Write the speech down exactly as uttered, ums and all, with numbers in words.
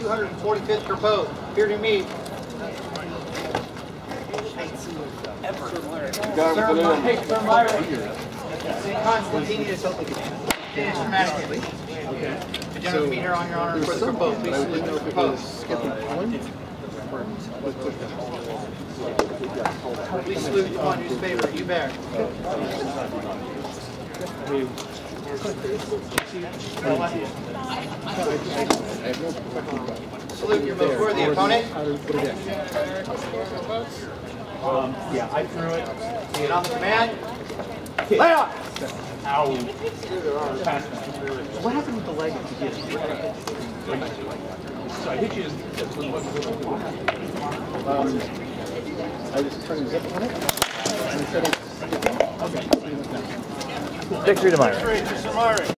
two hundred forty-fifth Crapaud. Here to meet. Sir Meuric. Sir Meuric. Saint Constantinius. Germanicus. Okay. The gentleman meet here on your honor for the Crapaud. Please salute the Crapaud. Please salute the one whose favor you bear. Salute your most worthy opponent. Um, yeah, I threw it. Get on the command. Lay off! Ow. What happened with the leg at the beginning? So I hit you as um, I just turned the zip on it. And instead of skipping, okay. Victory to Meuric. Victory to Meuric.